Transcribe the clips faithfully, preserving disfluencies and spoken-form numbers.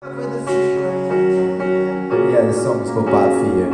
Yeah, this song's called Bad For You.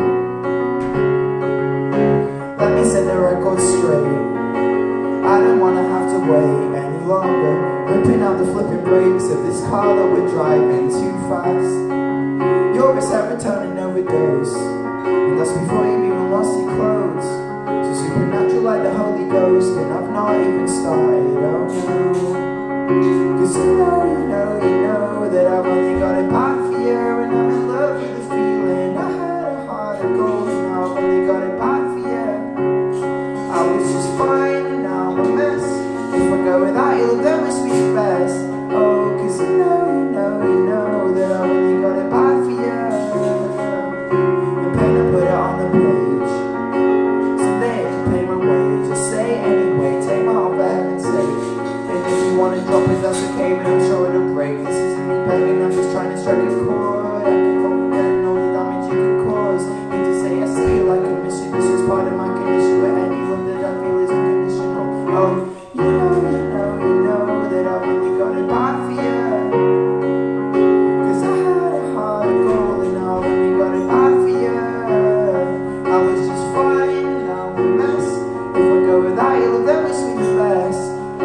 Let me set the record straight. I don't wanna have to wait any longer, ripping out the flipping brakes of this car that we're driving too fast. You're a serotonin overdose, and that's before you even lost your clothes. So supernatural like the Holy Ghost, and I've not even started, oh no. Cause you know, you know, you know that I've only got it bad for you, and I'm in love with the feeling. I had a heart of gold, and now I've only got it bad for you. I was just fine, and now I'm a mess. If I go without you, then must be the best. Oh, cause you know, you know, you know that I've only got it bad for you. The pen I put it on the page, so they can pay my wage. I say anyway, take my heart for heaven's sake. And if you wanna drop it, that's okay, but I'm sure it'll break. This isn't me begging, I'm just trying to strike a chord. I keep on forgetting all the damage you can cause. Need to say I see you like a mission. This is part of my condition, where any love that I feel is unconditional. Oh, you know, you know, you know that I've only got it bad for you. Cause I had a heart of gold, and now I've only got it bad for you. I was just fine, now I'm a mess. If I go without you, then wish me the best.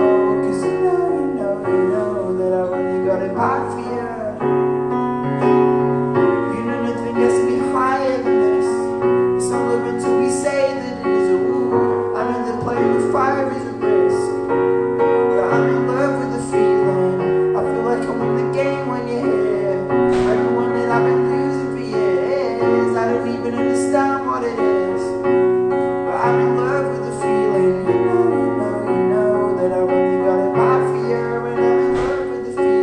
Got it bad for you. You know nothing gets me higher than this. It's all over until we say that it is a ooh. I know that playing with fire is a risk, but I'm in love with the feeling. I feel like I win the game when you're here. Like the one that I've been losing for years. I don't even understand what it is, but I'm in love with the feeling. You know, you know, you know that I've only got it bad for you, and I'm in love with the feeling.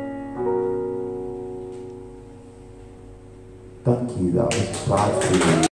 Thank you, that was Bad For You.